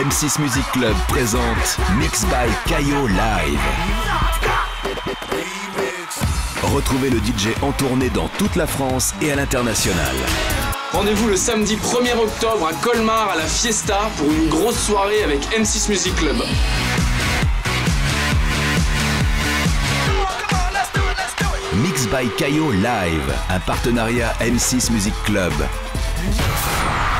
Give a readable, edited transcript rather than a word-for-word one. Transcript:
M6 Music Club présente Mix by Kayo Live. Retrouvez le DJ en tournée dans toute la France et à l'international. Rendez-vous le samedi 1er octobre à Colmar à la Fiesta pour une grosse soirée avec M6 Music Club. Mix by Kayo Live, un partenariat M6 Music Club.